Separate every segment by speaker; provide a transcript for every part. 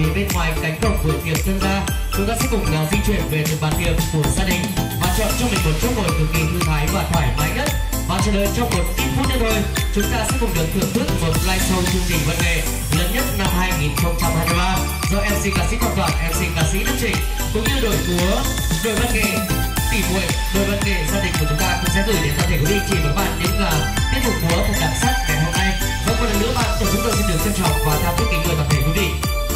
Speaker 1: phía bên ngoài cánh cổng buổi tiệc tân gia. Chúng ta sẽ cùng di chuyển về từ bàn tiệc của gia đình và chọn cho mình một chỗ ngồi cực kỳ thư thái và thoải mái nhất. Và chờ đợi trong một ít phút nữa thôi, chúng ta sẽ cùng được thưởng thức một live show chương trình văn nghệ lớn nhất năm 2023 do MC ca sĩ Quang Toản, MC ca sĩ Đức Trịnh cũng như đội múa, đội văn nghệ tỷ muội, đội văn nghệ gia đình của chúng ta cũng sẽ gửi đến toàn thể quý vị chị và các bạn những tiết mục múa thật đặc sắc ngày hôm nay. Và một lần nữa bạn của chúng tôi xin được trân trọng và tha thiết kính mời toàn thể quý vị.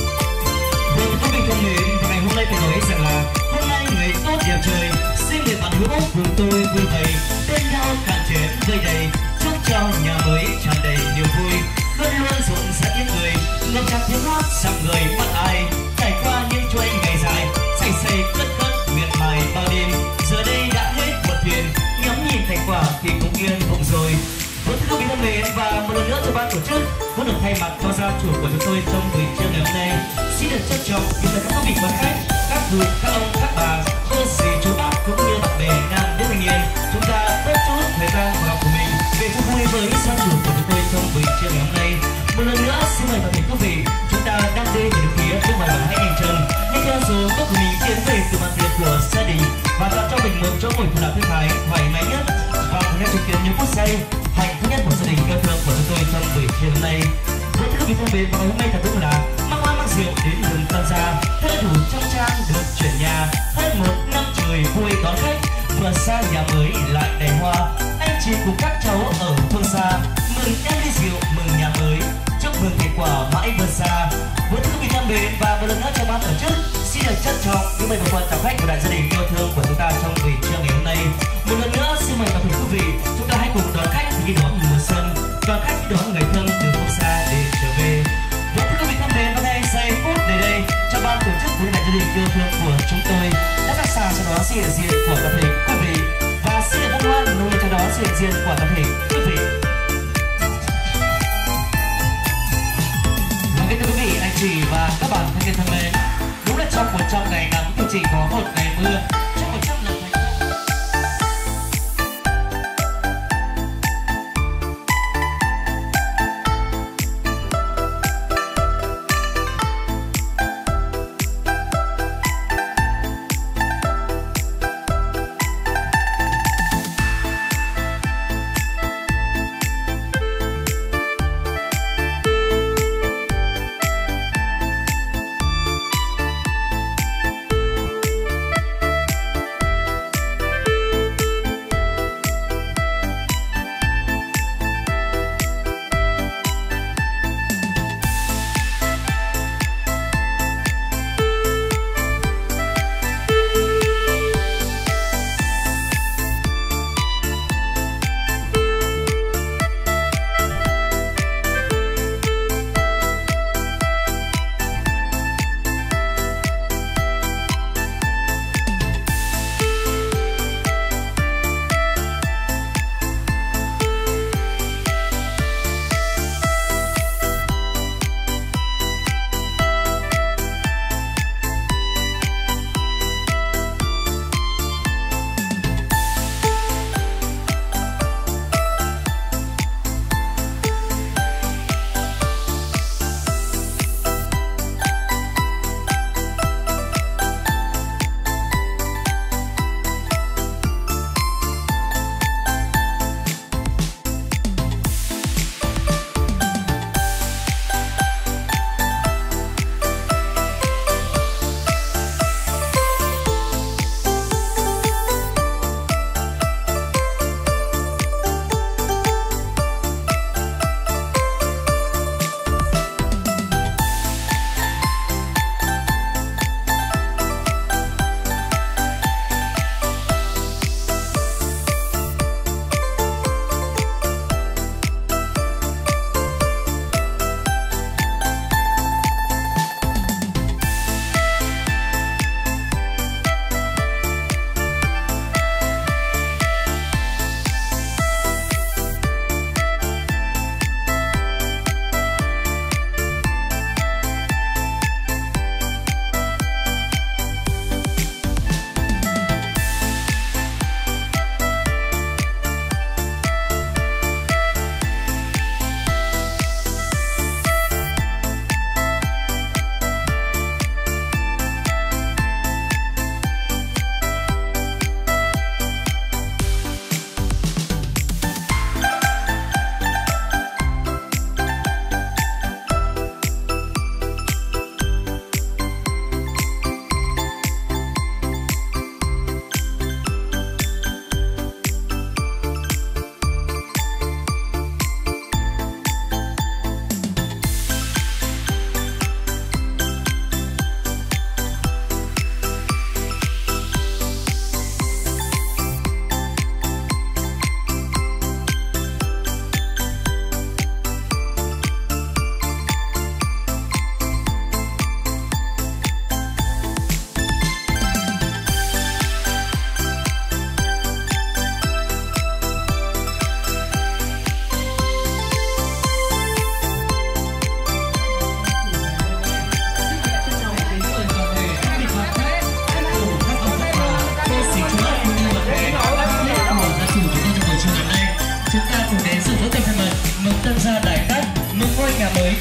Speaker 1: Vâng, quý vị thân mến, ngày hôm nay phải nói rằng là hôm nay ngày tốt đẹp trời, xin mời bạn hữu cùng tôi vui vầy bên nhau cạn chén vơi đầy, chúc cho nhà mới tràn đầy niềm vui, luôn luôn rộn rã tiếng cười, ngập tràn tiếng hát dòng người mắt ai, trải qua những chuỗi ngày dài, say say cất cất miệt mài bao đêm, giờ đây đã hết một thuyền, ngắm nhìn thành quả thì cũng yên bụng rồi. Vâng, thưa quý vị thân mến, và một lần nữa cho ban tổ chức muốn được thay mặt cho gia chủ của chúng tôi trong buổi trưa ngày hôm nay xin được trân trọng kính mời các vị quan khách, các vị, các ông, các bà, cô dì, chú bác cũng như bạn bè nam nữ thanh niên, chúng ta bớt chút thời gian vào học của mình về chung vui với gia chủ của chúng tôi trong buổi trưa ngày hôm nay. Một lần nữa xin mời toàn thể quý vị, chúng ta đang đi về phía bên ngoài bằng hai anh trần, nhưng theo số bước của mình tiến về từ bàn tiệc của gia đình và chọn cho mình một chỗ ngồi thật là thư thái, thoải mái nhất và cùng nhau chứng kiến những phút giây hạnh phúc nhất của gia đình yêu thương của chúng tôi trong buổi chiều hôm nay. Với quý vị thân mến, và ngày hôm nay thật đúng là mang hoa mang rượu đến mừng tân gia, thế đủ trong trang được chuyển nhà, hơn một năm trời vui đón khách, vừa xa nhà mới lại đầy hoa, anh chị cùng các cháu ở phương xa mừng em ly rượu mừng nhà mới, chúc mừng thành quả mãi vươn xa. Với quý vị thân mến, và một lần nữa cho ban tổ chức xin được trân trọng những mời một phần chào khách của đại gia đình yêu thương của chúng ta trong buổi trưa ngày hôm nay. Một lần nữa xin mời toàn thể quý vị, chúng ta hãy cùng đón khách khi đón mùa xuân, đón khách đón người thân từ phương xa để trở về. Với quý vị thân mến, và ngay giây phút này đây, cho ban tổ chức của đại gia đình yêu thương của chúng tôi đã sẵn sàng cho đón sự hiện diện của toàn thể quý vị và xin được hân hoan nối cho đón sự hiện diện của toàn thể quý vị. Kính thưa quý vị, anh chị và các bạn thân yêu thân mến, đúng là trong 100 ngày nắng thì chỉ có một ngày mưa, trong 100 lần thành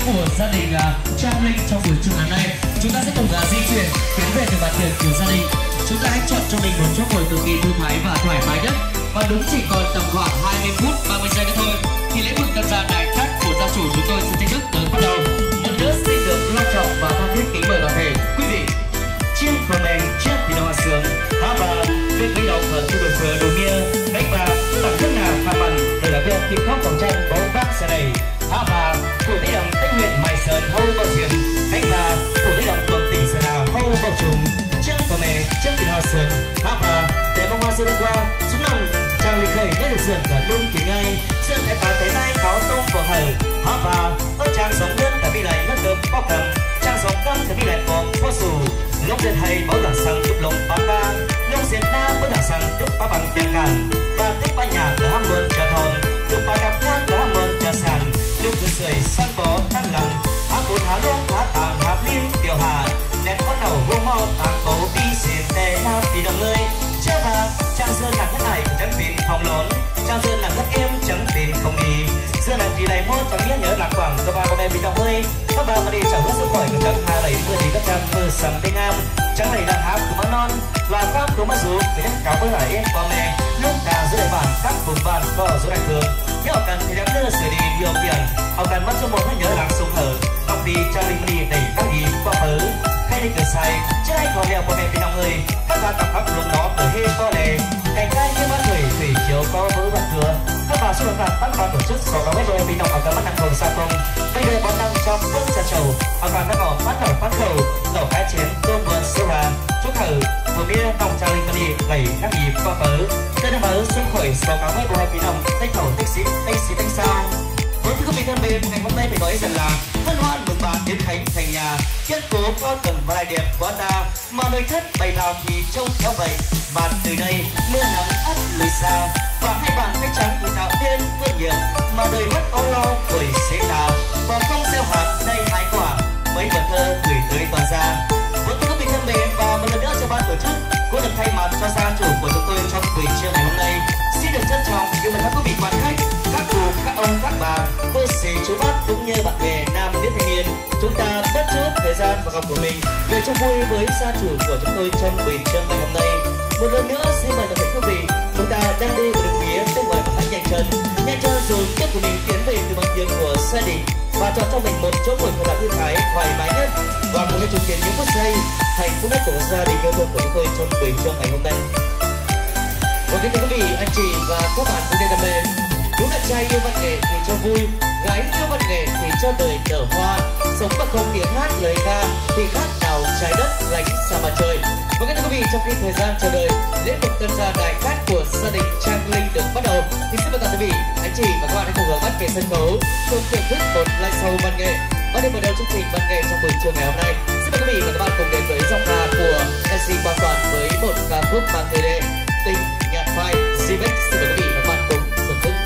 Speaker 1: của gia đình Trang Linh trong buổi trưa ngày hôm nay. Chúng ta sẽ cùng di chuyển tiến về từ bàn tiệc của gia đình. Chúng ta hãy chọn cho mình một chỗ ngồi cực kỳ thư thái và thoải mái nhất. Và đúng chỉ còn tầm khoảng 20 phút 30 giây nữa thôi thì lễ mừng tân gia đại khách của gia chủ chúng tôi sẽ chính thức được bắt đầu. Một nữa xin được long trọng và tha thiết kính mời toàn thể quý vị. Chiếc của mình chiếc thì nó sướng há bà biết mấy đầu khởi thu được vừa đồ mía đánh bà tặng chất nào pha mặn để là việc kịp khóc vòng tranh bóng vác xe đầy há bà của lý đồng tách huyện mài sơn hâu bao diền đánh bà của lý đồng tuần tỉnh sơn nào hâu bao trùng chiếc của mình chiếc thì nó sướng há bà để bông hoa xưa qua xuống năm trang lịch khởi nhất được sườn cả luôn kỳ ngay sườn tại bà thấy nay có tông vào hở há bà ở trang sống nước cả bị lại mất được bóc cầm trang sống căng cả bị lại còn có sù lúc đến hay bảo đằng sang giúp lòng ba ca lúc diệt na bảo đằng sang giúp ba bằng tiền cản ba tích ba nhà cửa ham mơn trà thòn giúp ba đạp ngang cửa ham mơn trà sàn lúc cứ sưởi săn bó tan lặng há cột há luôn há tàng há liên tiểu hà nét con đầu vô mau tàng cổ đi xiên tè na vì đồng nơi chơi bà trang sơn là cái này chẳng tin phòng lớn trang sơn là rất em chẳng tin không đi xưa là chỉ này mốt chẳng biết nhớ lạc quảng cho ba con em bị đồng hơi các bà mà đi chẳng hết sức khỏi của các hà lấy mưa thì các trang mưa sầm tây nam chẳng này là hám của má non và cam của má rú để nhắc cáo với lại em qua mẹ lúc đà dưới đại bản các vùng bản có ở dưới đại thường nếu họ cần thì đem đưa sửa đi nhiều tiền họ cần mất số một mới nhớ lạc sung hở đọc đi cho linh đi đẩy các gì qua phớ hay đi cửa sai chứ ai còn leo qua mẹ bị đồng người các bà tập pháp lúc đó ở hê co lề cạnh tay như mắt người thủy chiều có vỡ mặt cửa các bà xuống đặt bắt vào tổ chức sổ có mấy đôi bị động ở các mắt năng cầu xa không bây giờ bọn năng cho quân ra chầu họ còn đã có phát đầu phát khẩu lẩu cái chén tôm vườn sâu hà chút thử vừa bia đồng trà linh đi gầy các nhịp qua phớ tên đã mở xuống khỏi sổ có mấy đôi bị động tích khẩu tích xí tích sao với quý vị thân mến ngày hôm nay phải nói rằng là hân hoan mừng bạn đến khánh thành nhà kiên cố có cần và đại đẹp quá ta mà nơi thất bày nào thì trông theo vậy bạn từ đây mưa nắng ắt lùi xa và hai bạn phải trắng của tạo tiên vươn nhiệt mà đời mất âu lo bởi xế nào và không gieo hạt đây hái quả mấy vần thơ gửi tới toàn gia với quý vị thân mến và một lần nữa cho ban tổ chức cũng được thay mặt cho gia chủ của chúng tôi trong buổi trưa ngày hôm nay xin được trân trọng gửi mời các quý vị quan khách các cụ các ông các bà cô dì chú bác cũng như bạn bè nam nữ thanh niên chúng ta bất chút thời gian và gặp của mình về chung vui với gia chủ của chúng tôi trong buổi trưa ngày hôm nay một lần nữa xin mời toàn thể quý vị chúng ta đang đi vào đường phía bên ngoài hãy nhanh chân rồi tiếp của mình tiến về từ bàn tiệc của gia đình và chọn cho mình một chỗ ngồi thật là thư thái thoải mái nhất và cùng với chứng kiến những phút giây hạnh phúc nhất của gia đình yêu thương của chúng tôi trong buổi trưa ngày hôm nay. Và kính thưa quý vị, anh chị và các bạn cùng đam mê, đúng là trai yêu văn nghệ thì cho vui, gái yêu văn nghệ thì cho đời nở hoa, sống mà không tiếng hát lời ca thì khác nào trái đất lánh xa mặt trời. Và kính thưa quý vị, trong khi thời gian chờ đợi lễ mừng tân gia đại khách của gia đình Trang Linh được bắt đầu, thì xin mời toàn quý vị, anh chị và các bạn hãy cùng hướng mắt về sân khấu, cùng thưởng thức một live show văn nghệ. Và để mở đầu chương trình văn nghệ trong buổi trưa ngày hôm nay, xin mời quý vị và các bạn cùng đến với giọng ca của MC Quang Toàn với một ca khúc mang tựa đề Tình Nhạt Phai. Xin mời quý vị và các bạn cùng thưởng thức.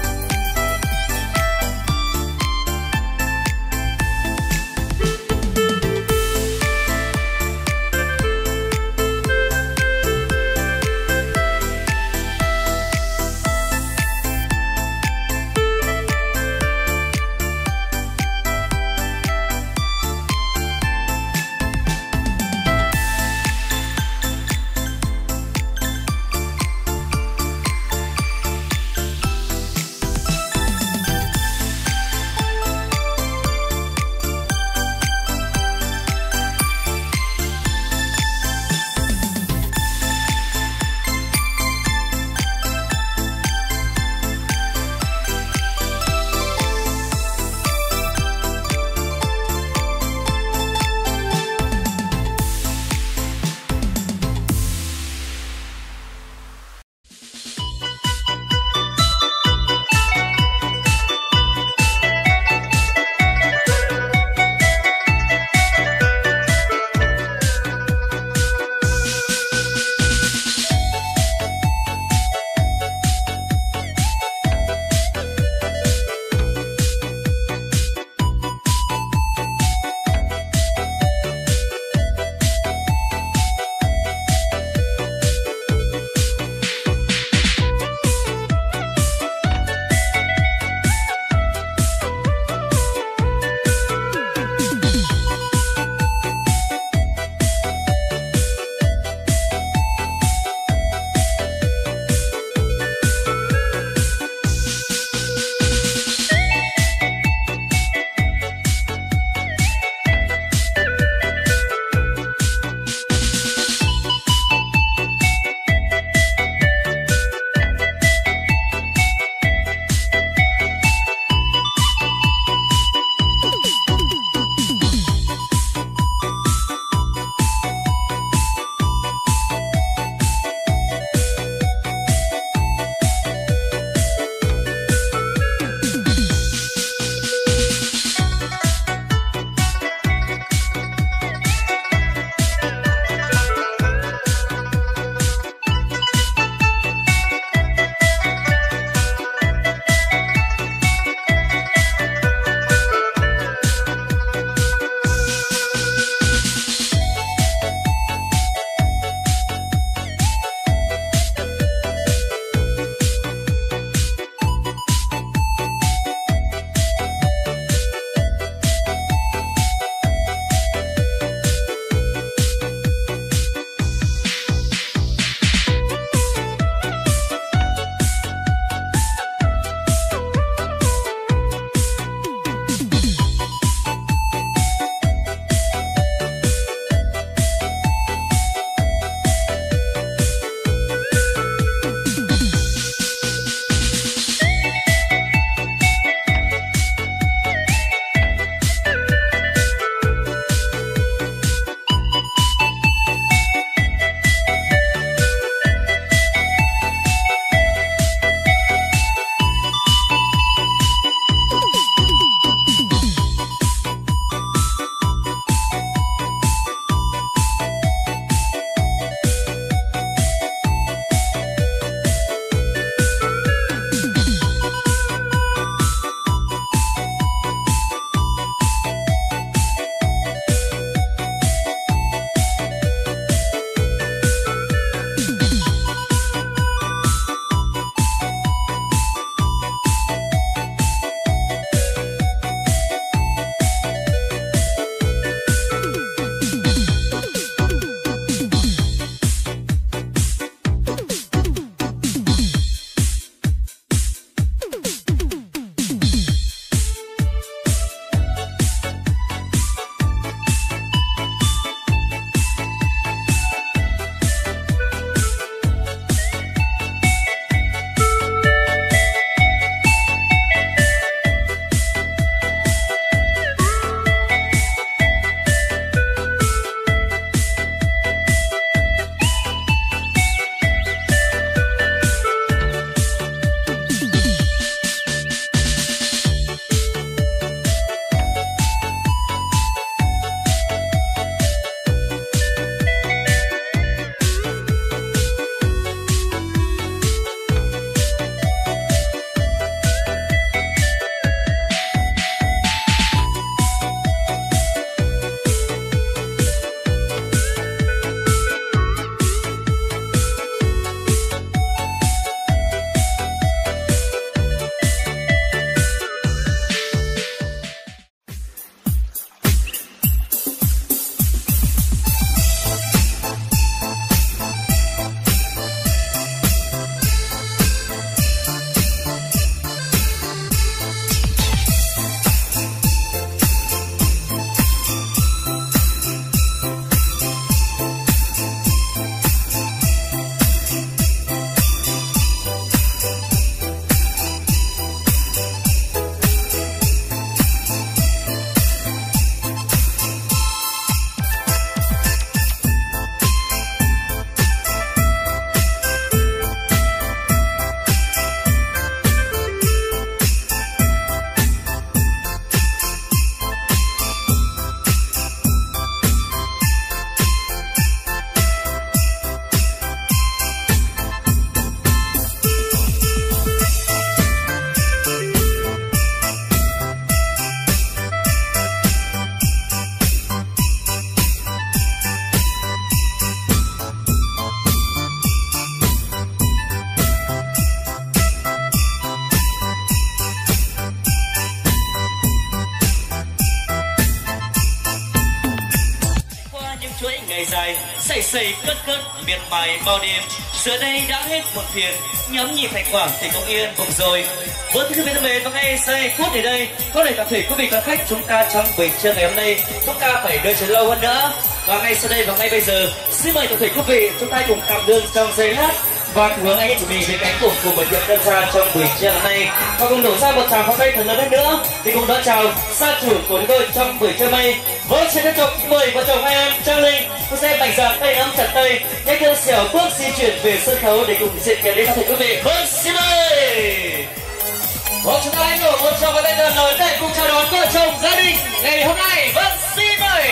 Speaker 2: ngày dài xây xây cất cất miệt mài bao đêm, giờ đây đã hết một phiền, nhóm nhịp thành quả thì cũng yên cùng rồi. Với quý vị thân mến, và ngay giây phút ở đây có thể toàn thể quý vị và khách chúng ta trong buổi trưa ngày hôm nay chúng ta phải đợi chờ lâu hơn nữa. Và ngay sau đây và ngay bây giờ xin mời toàn thể quý vị chúng ta cùng cảm đơn trong giây lát và hướng anh em của mình về cánh cổng của một việc đơn ra trong buổi trưa hôm nay, và cùng đổ ra một tràng pháo tay thật lớn hơn nữa thì cùng đón chào gia chủ của chúng tôi trong buổi trưa hôm nay. Với xin tiếp tục mời vợ chồng hai em Trang Linh cũng sẽ mạnh dạn tay nắm chặt tay nhấc theo xẻo bước di chuyển về sân khấu để cùng diện kiến đến toàn thể quý vị. Vâng, xin mời. Vâng, chúng ta hãy nổ một tràng pháo tay thật lớn để cùng chào đón vợ chồng gia đình ngày hôm nay. Vâng, xin mời.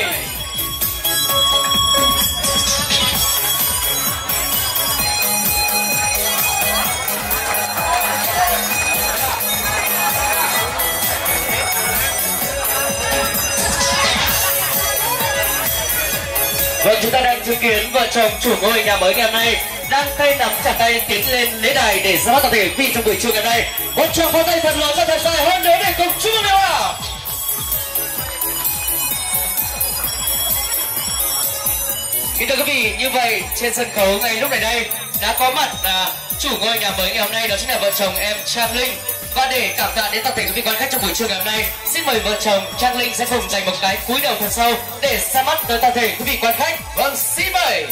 Speaker 2: Vâng, chúng ta đang chứng kiến vợ chồng chủ ngôi nhà mới ngày hôm nay đang tay nắm chặt tay tiến lên lễ đài để ra mắt toàn thể vị trong buổi trưa ngày hôm nay. Một tràng pháo tay thật lớn và thật dài hơn nữa để cùng chúc mừng nào. Kính thưa quý vị, như vậy trên sân khấu ngay lúc này đây đã có mặt chủ ngôi nhà mới ngày hôm nay, đó chính là vợ chồng em Trang Linh. Và để cảm tạ đến toàn thể quý vị quan khách trong buổi trưa ngày hôm nay, xin mời vợ chồng Trang Linh sẽ cùng dành một cái cúi đầu thật sâu để ra mắt tới toàn thể quý vị quan khách. Vâng, xin mời.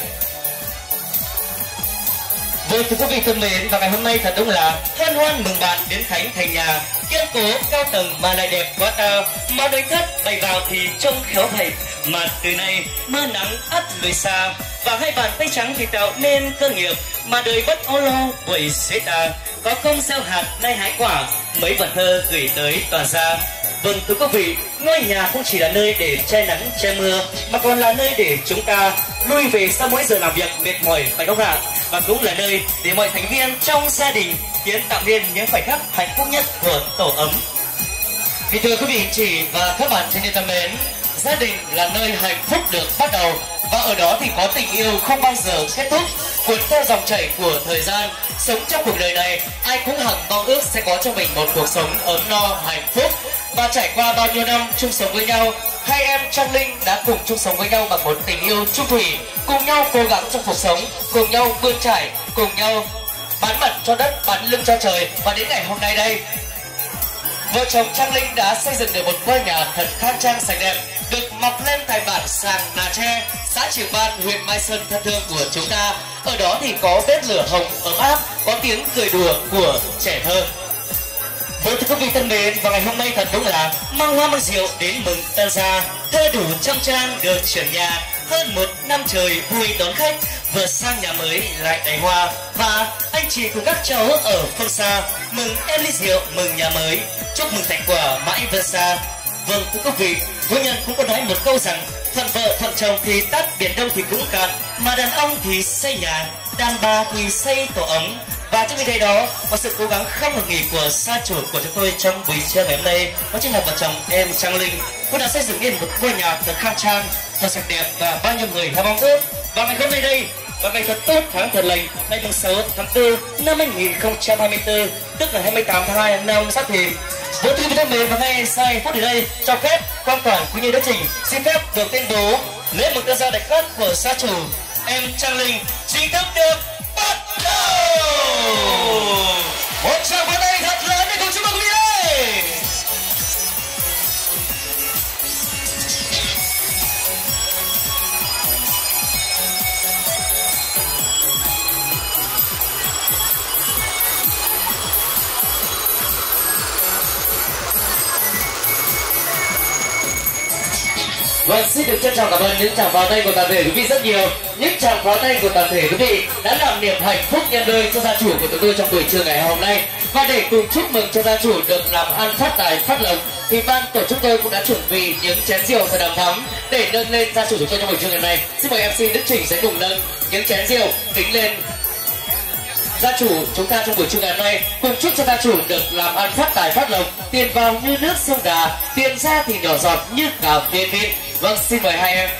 Speaker 2: Vâng, thưa quý vị thân mến, và ngày hôm nay thật đúng là hân hoan mừng bạn đến khánh thành nhà, kiên cố cao tầng mà lại đẹp quá ta, mà đối thất bày vào thì trông khéo vậy, mà từ nay mưa nắng ắt lùi xa, và hai bàn tay trắng thì tạo nên cơ nghiệp, mà đời bất ô lo buổi xế ta, có công gieo hạt nay hái quả, mấy vần thơ gửi tới toàn gia. Vâng, thưa quý vị, ngôi nhà không chỉ là nơi để che nắng che mưa, mà còn là nơi để chúng ta lui về sau mỗi giờ làm việc mệt mỏi phải không ạ? Và cũng là nơi để mọi thành viên trong gia đình kiến tạo nên những khoảnh khắc hạnh phúc nhất của tổ ấm. Kính thưa quý vị chị và các bạn thân thân mến, gia đình là nơi hạnh phúc được bắt đầu, và ở đó thì có tình yêu không bao giờ kết thúc. Cuốn theo dòng chảy của thời gian, sống trong cuộc đời này, ai cũng hằng mong ước sẽ có cho mình một cuộc sống ấm no hạnh phúc. Và trải qua bao nhiêu năm chung sống với nhau, hai em Trang Linh đã cùng chung sống với nhau bằng một tình yêu chung thủy, cùng nhau cố gắng trong cuộc sống, cùng nhau bươn trải, cùng nhau bán mặt cho đất, bán lưng cho trời. Và đến ngày hôm nay đây, vợ chồng Trang Linh đã xây dựng được một ngôi nhà thật khang trang sạch đẹp, được mọc lên tại bản Sàng Nà Tre, xã Trường Ban, huyện Mai Sơn thân thương của chúng ta. Ở đó thì có bếp lửa hồng ấm áp, có tiếng cười đùa của trẻ thơ. Với thưa quý vị thân mến, và ngày hôm nay thật đúng là mang hoa mang rượu đến mừng tân gia, thơ đủ trong trang được chuyển nhà, hơn một năm trời vui đón khách, vừa sang nhà mới lại đầy hoa, và anh chị cùng các cháu ở phương xa mừng em ly rượu mừng nhà mới, chúc mừng thành quả mãi vươn xa. Vâng, thưa quý vị, vô nhân cũng có nói một câu rằng thuận vợ thuận chồng thì tắt, biển đông thì cũng cạn, mà đàn ông thì xây nhà, đàn bà thì xây tổ ấm. Và trong ngày đó có sự cố gắng không ngừng nghỉ của gia chủ của chúng tôi trong buổi trưa ngày hôm nay, đó chính là vợ chồng em Trang Linh, cũng đã xây dựng nên một ngôi nhà thật khang trang, thật sạch đẹp và bao nhiêu người hao mong ước. Và ngày hôm nay đây, và ngày thật tốt tháng thật lành, ngày 6 tháng 4 năm 2024, tức là 28 tháng 2 năm Giáp Thìn. Với quý vị thân mến, và ngay sai phút ở đây, cho phép quan toàn quý nhân đất trình xin phép được tuyên bố lễ mừng tân gia đại cát của gia chủ em Trang Linh chính thức được bắt đầu. Một tràng pháo tay thật lớn để cùng chúc mừng quý vị đây. Vâng, xin được trân trọng cảm ơn những tràng pháo tay của toàn thể quý vị rất nhiều. Những tràng pháo tay của toàn thể quý vị đã làm niềm hạnh phúc nhân đôi cho gia chủ của chúng tôi trong buổi trưa ngày hôm nay. Và để cùng chúc mừng cho gia chủ được làm ăn phát tài phát lộc, thì ban tổ chức tôi cũng đã chuẩn bị những chén rượu thật đàm thắm để nâng lên gia chủ chúng tôi trong buổi trưa ngày hôm nay. Xin mời MC Đức Trình sẽ cùng nâng những chén rượu kính lên gia chủ chúng ta trong buổi trưa ngày hôm nay, cùng chúc cho gia chủ được làm ăn phát tài phát lộc, tiền vào như nước sông Đà, tiền ra thì nhỏ giọt như cà phê phin. Vâng, xin mời hai em.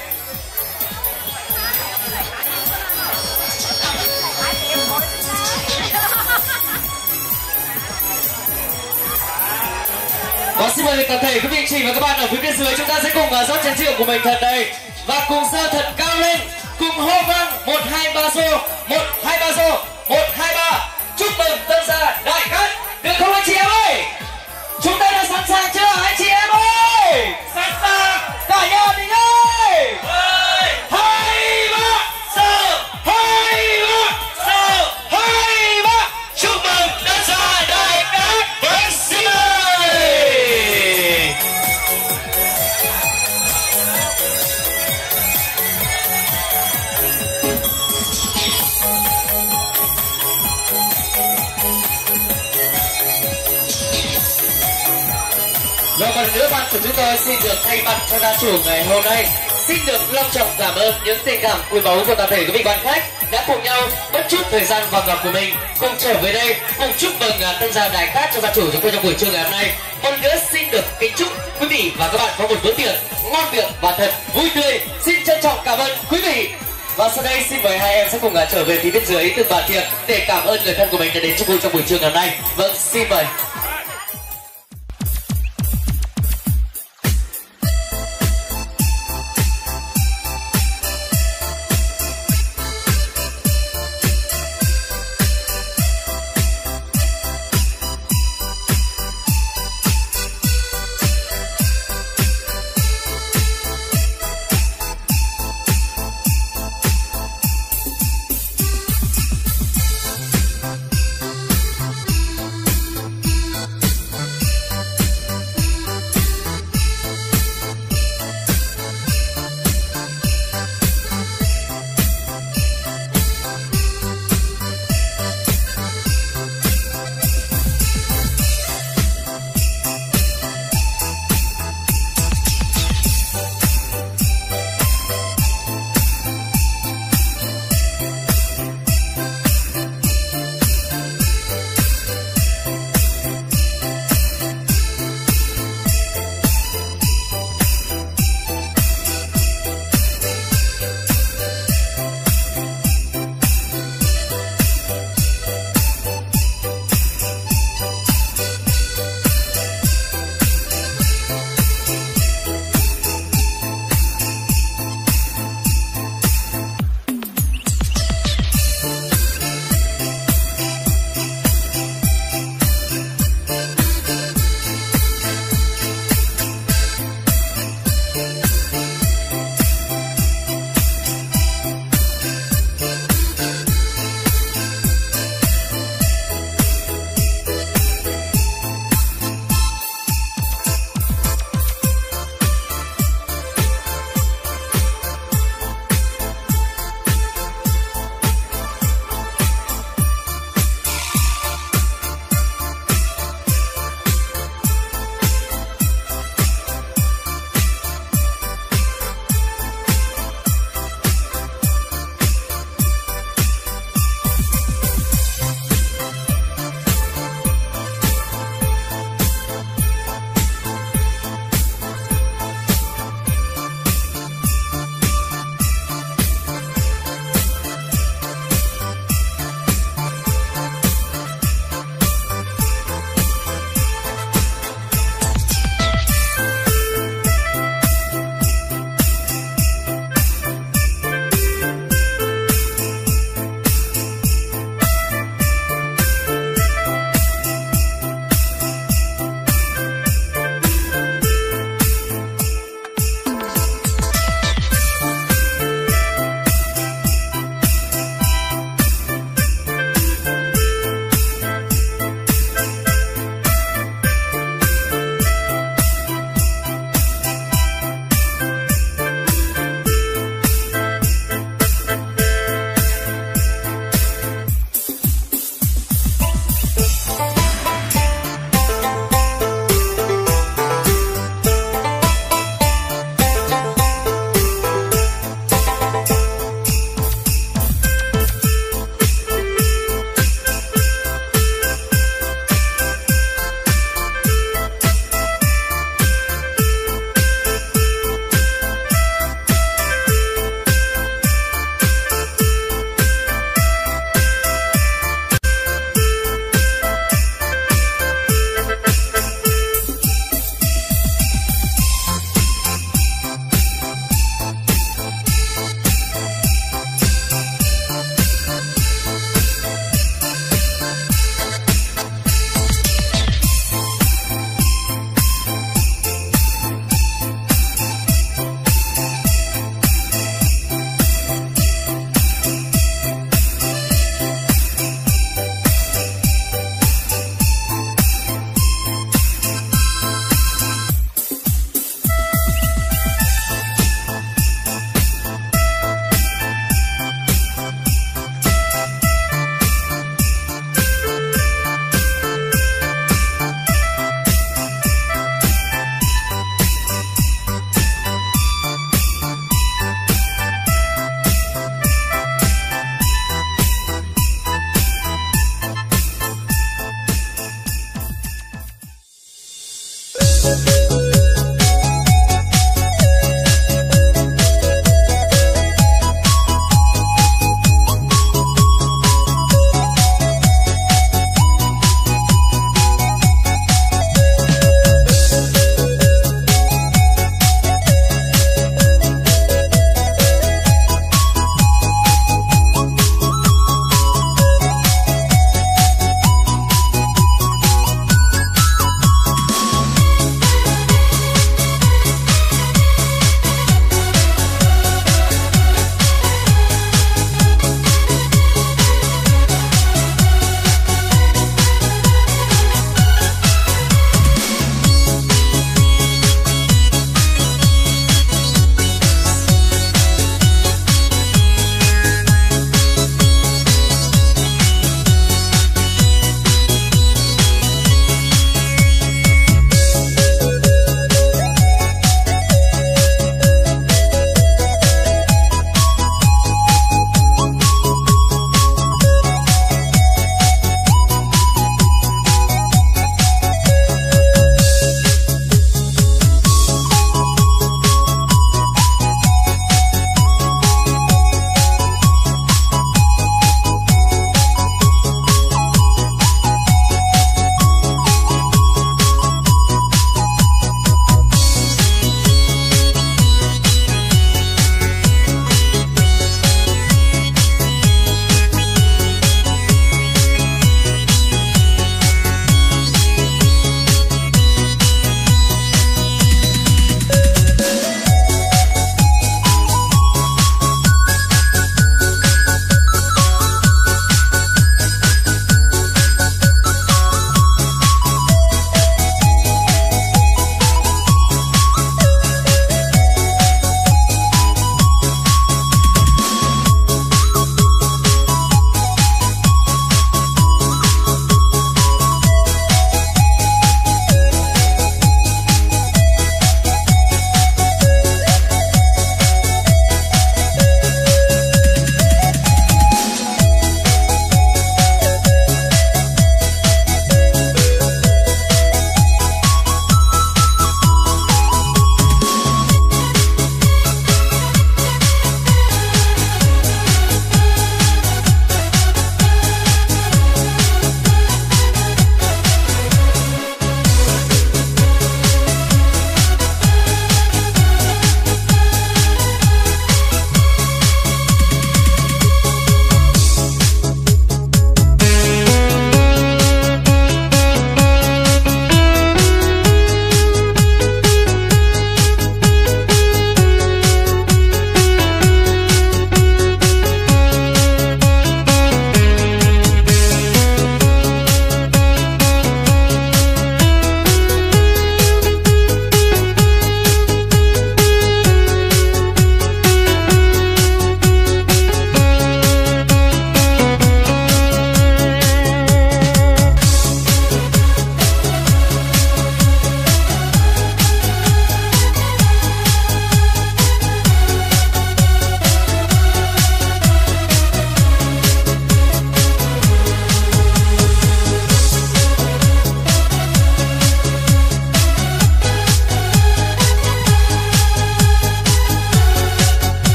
Speaker 2: Và xin mời toàn thể quý vị chị và các bạn ở phía bên dưới, chúng ta sẽ cùng rót chén rượu của mình thật đây.
Speaker 1: và cùng sao thật cao lên, cùng hô vang 1 2 3 rô, 1 2 3 rô, 1 2 3. Chúc mừng tân gia đại cát, được không anh chị em ơi? Chúng ta đã sẵn sàng chưa anh chị em ơi? Sẵn sàng. Cả nhà mình ơi. 2 3 sao, 2 3 sao, 2 3.
Speaker 2: Chúc mừng tân gia đại cát với xin ơi.
Speaker 1: Và một lần nữa ban của chúng tôi xin được thay mặt cho gia chủ ngày hôm nay xin được long trọng cảm ơn những tình cảm quý báu của toàn thể quý vị quan khách đã cùng nhau bất chút thời gian vàng ngọc của mình cùng trở về đây cùng chúc mừng tân gia đại cát cho gia chủ chúng tôi trong buổi trưa ngày hôm nay. Một lần nữa xin được kính chúc quý vị và các bạn có một bữa tiệc ngon miệng và thật vui tươi. Xin trân trọng cảm ơn quý vị. Và sau đây xin mời hai em sẽ cùng trở về phía bên dưới từng bàn tiệc để cảm ơn người thân của mình đã đến chung vui trong buổi trưa ngày hôm nay. Vâng, xin mời.